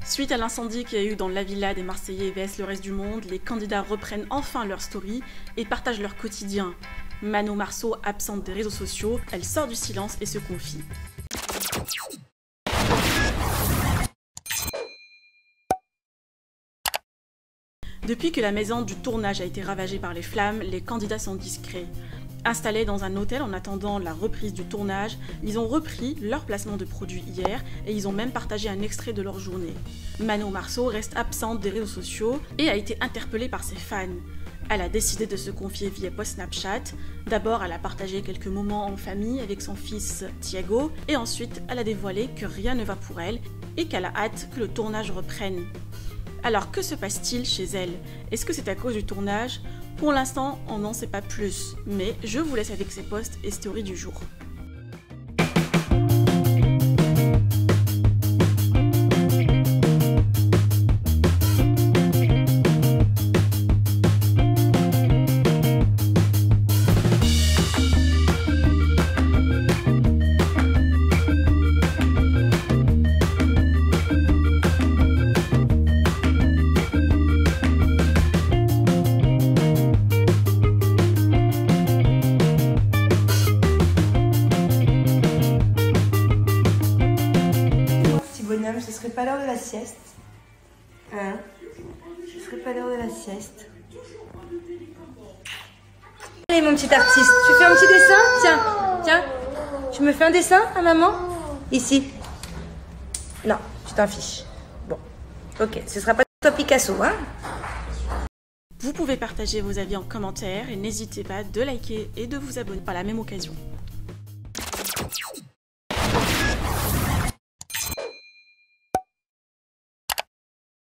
Suite à l'incendie qu'il y a eu dans la villa des Marseillais vs le reste du monde, les candidats reprennent enfin leur story et partagent leur quotidien. Mano Marceau, absente des réseaux sociaux, elle sort du silence et se confie. Depuis que la maison du tournage a été ravagée par les flammes, les candidats sont discrets. Installés dans un hôtel en attendant la reprise du tournage, ils ont repris leur placement de produits hier et ils ont même partagé un extrait de leur journée. Mano Marceau reste absente des réseaux sociaux et a été interpellée par ses fans. Elle a décidé de se confier via post Snapchat. D'abord, elle a partagé quelques moments en famille avec son fils Thiago et ensuite, elle a dévoilé que rien ne va pour elle et qu'elle a hâte que le tournage reprenne. Alors, que se passe-t-il chez elle? Est-ce que c'est à cause du tournage? Pour l'instant, on n'en sait pas plus, mais je vous laisse avec ses posts et stories du jour. Bonhomme, ce serait pas l'heure de la sieste. Hein? Ce serait pas l'heure de la sieste. Allez mon petit artiste, tu fais un petit dessin? Tiens, tiens. Tu me fais un dessin à maman? Ici. Non, tu t'en fiches. Bon, ok, ce sera pas toi Picasso, hein? Vous pouvez partager vos avis en commentaire et n'hésitez pas de liker et de vous abonner par la même occasion.